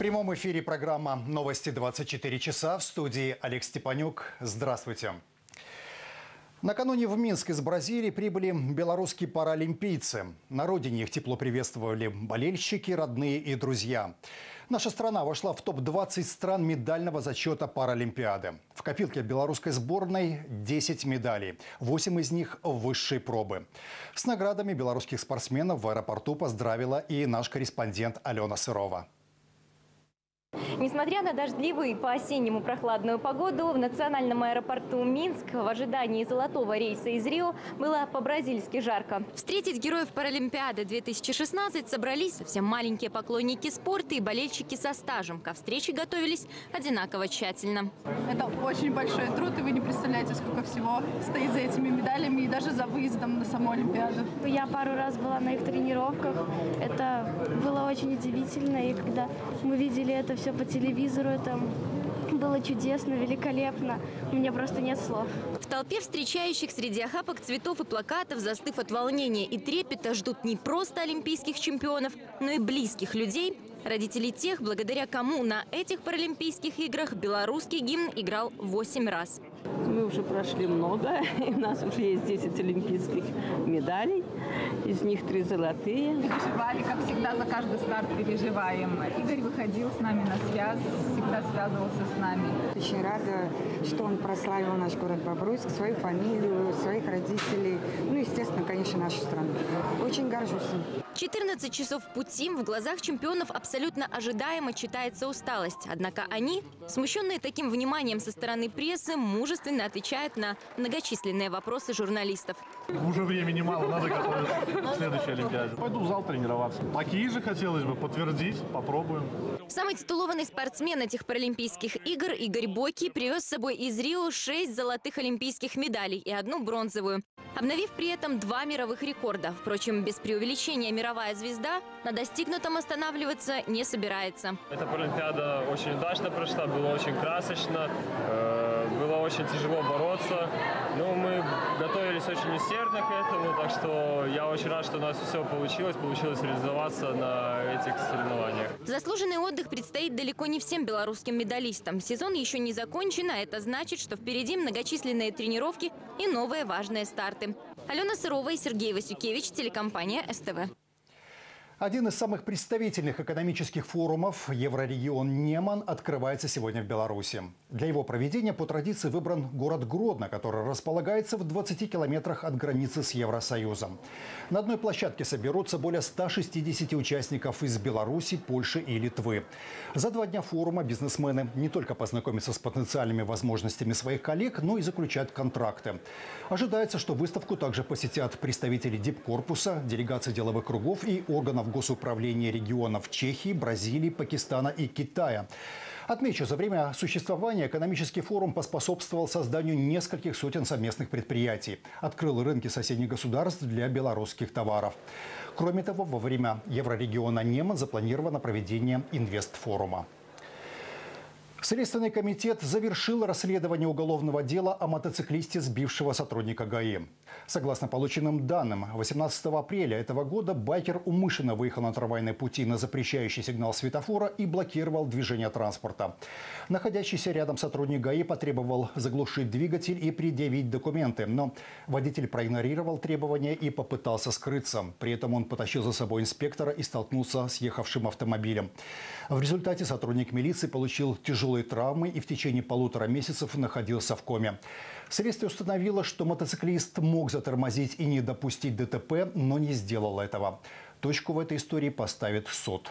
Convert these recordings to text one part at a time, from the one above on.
прямом эфире программа «Новости 24 часа». В студии Олег Степанюк. Здравствуйте. Накануне в Минск из Бразилии прибыли белорусские паралимпийцы. На родине их тепло приветствовали болельщики, родные и друзья. Наша страна вошла в топ-20 стран медального зачета Паралимпиады. В копилке белорусской сборной 10 медалей, 8 из них высшей пробы. С наградами белорусских спортсменов в аэропорту поздравила и наш корреспондент Алена Сырова. Несмотря на дождливую и по-осеннему прохладную погоду, в национальном аэропорту Минск в ожидании золотого рейса из Рио было по-бразильски жарко. Встретить героев Паралимпиады 2016 собрались совсем маленькие поклонники спорта и болельщики со стажем. Ко встрече готовились одинаково тщательно. Это очень большой труд, и вы не представляете, сколько всего стоит за этими медалями и даже за выездом на саму Олимпиаду. Я пару раз была на их тренировках. Это было очень удивительно. И когда мы видели это все по телевизору, это было чудесно, великолепно. У меня просто нет слов. В толпе встречающих среди охапок цветов и плакатов, застыв от волнения и трепета, ждут не просто олимпийских чемпионов, но и близких людей, родителей тех, благодаря кому на этих Паралимпийских играх белорусский гимн играл 8 раз. Мы уже прошли много, и у нас уже есть 10 олимпийских медалей, из них 3 золотые. Переживали, как всегда, за каждый старт переживаем. Игорь выходил с нами на связь, всегда связывался с нами. Очень рада, что он прославил наш город Бобруйск, свою фамилию, своих родителей, ну, естественно, конечно, нашу страну. Очень горжусь им. 14 часов пути, в глазах чемпионов абсолютно ожидаемо читается усталость. Однако они, смущенные таким вниманием со стороны прессы, мужественно отвечают на многочисленные вопросы журналистов. Уже времени мало, надо готовиться к следующей Олимпиаде. Пойду в зал тренироваться. Такие же хотелось бы подтвердить, попробуем. Самый титулованный спортсмен этих Паралимпийских игр Игорь Бойкий привез с собой из Рио 6 золотых олимпийских медалей и 1 бронзовую, обновив при этом 2 мировых рекорда. Впрочем, без преувеличения мировая звезда на достигнутом останавливаться не собирается. Эта Паралимпиада очень удачно прошла, было очень красочно, было очень тяжело бороться. Но мы готовились очень усердно к этому, так что я очень рад, что у нас все получилось реализоваться на этих соревнованиях. Заслуженный отдых предстоит далеко не всем белорусским медалистам. Сезон еще не закончен, а это значит, что впереди многочисленные тренировки и новые важные старты. Алена Сырова и Сергей Васюкевич, телекомпания СТВ. Один из самых представительных экономических форумов «Еврорегион Неман» открывается сегодня в Беларуси. Для его проведения по традиции выбран город Гродно, который располагается в 20 километрах от границы с Евросоюзом. На одной площадке соберутся более 160 участников из Беларуси, Польши и Литвы. За 2 дня форума бизнесмены не только познакомятся с потенциальными возможностями своих коллег, но и заключают контракты. Ожидается, что выставку также посетят представители дипкорпуса, делегации деловых кругов и органов госуправления регионов Чехии, Бразилии, Пакистана и Китая. Отмечу, за время существования экономический форум поспособствовал созданию нескольких сотен совместных предприятий, открыл рынки соседних государств для белорусских товаров. Кроме того, во время Еврорегиона Неман запланировано проведение инвестфорума. Следственный комитет завершил расследование уголовного дела о мотоциклисте, сбившего сотрудника ГАИ. Согласно полученным данным, 18 апреля этого года байкер умышленно выехал на трамвайные пути на запрещающий сигнал светофора и блокировал движение транспорта. Находящийся рядом сотрудник ГАИ потребовал заглушить двигатель и предъявить документы, но водитель проигнорировал требования и попытался скрыться. При этом он потащил за собой инспектора и столкнулся с ехавшим автомобилем. В результате сотрудник милиции получил тяжелые травмы и в течение 1,5 месяцев находился в коме. Следствие установило, что мотоциклист мог затормозить и не допустить ДТП, но не сделал этого. Точку в этой истории поставит суд.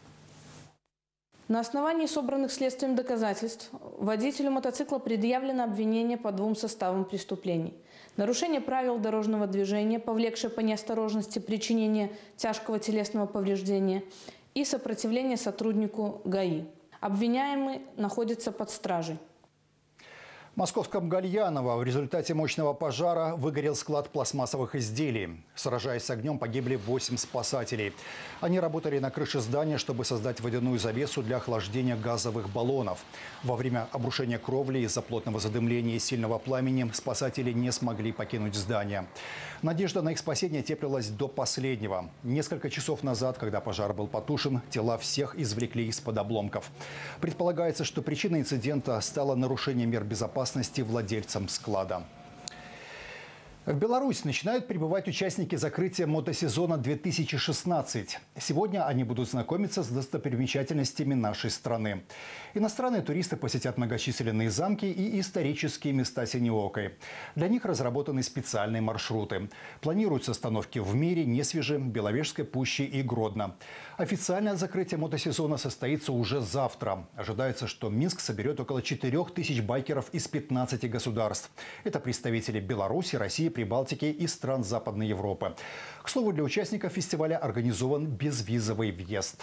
На основании собранных следствием доказательств водителю мотоцикла предъявлено обвинение по 2 составам преступлений. Нарушение правил дорожного движения, повлекшее по неосторожности причинение тяжкого телесного повреждения, и сопротивление сотруднику ГАИ. Обвиняемый находится под стражей. В московском Гальяново в результате мощного пожара выгорел склад пластмассовых изделий. Сражаясь с огнем, погибли 8 спасателей. Они работали на крыше здания, чтобы создать водяную завесу для охлаждения газовых баллонов. Во время обрушения кровли из-за плотного задымления и сильного пламени спасатели не смогли покинуть здание. Надежда на их спасение теплилась до последнего. Несколько часов назад, когда пожар был потушен, тела всех извлекли из-под обломков. Предполагается, что причиной инцидента стало нарушение мер безопасности владельцам склада. В Беларусь начинают прибывать участники закрытия мотосезона 2016. Сегодня они будут знакомиться с достопримечательностями нашей страны. Иностранные туристы посетят многочисленные замки и исторические места Синеокой. Для них разработаны специальные маршруты. Планируются остановки в Мире, Несвеже, Беловежской пуще и Гродно. Официальное закрытие мотосезона состоится уже завтра. Ожидается, что Минск соберет около 4000 байкеров из 15 государств. Это представители Беларуси, России, Прибалтики и стран Западной Европы. К слову, для участников фестиваля организован безвизовый въезд.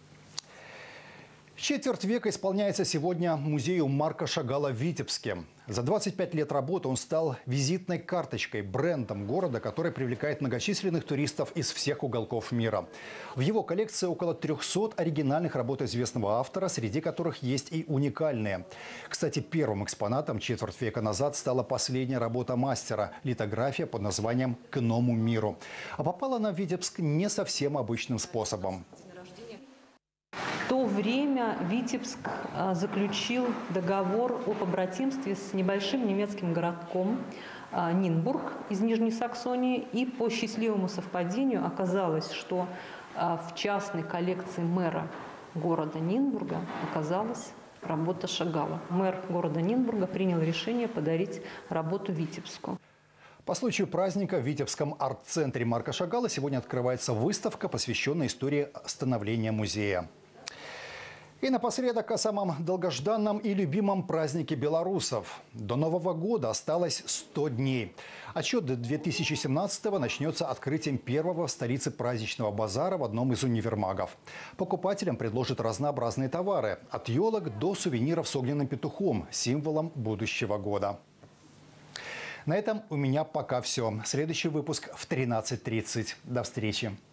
Четверть века исполняется сегодня музею Марка Шагала в Витебске. За 25 лет работы он стал визитной карточкой, брендом города, который привлекает многочисленных туристов из всех уголков мира. В его коллекции около 300 оригинальных работ известного автора, среди которых есть и уникальные. Кстати, первым экспонатом четверть века назад стала последняя работа мастера – литография под названием «К иному миру». А попала она в Витебск не совсем обычным способом. В то время Витебск заключил договор о побратимстве с небольшим немецким городком Нинбург из Нижней Саксонии. И по счастливому совпадению оказалось, что в частной коллекции мэра города Нинбурга оказалась работа Шагала. Мэр города Нинбурга принял решение подарить работу Витебску. По случаю праздника в Витебском арт-центре Марка Шагала сегодня открывается выставка, посвященная истории становления музея. И напоследок о самом долгожданном и любимом празднике белорусов. До Нового года осталось 100 дней. Отсчет до 2017-го начнется открытием первого в столице праздничного базара в одном из универмагов. Покупателям предложат разнообразные товары – от елок до сувениров с огненным петухом, символом будущего года. На этом у меня пока все. Следующий выпуск в 13:30. До встречи.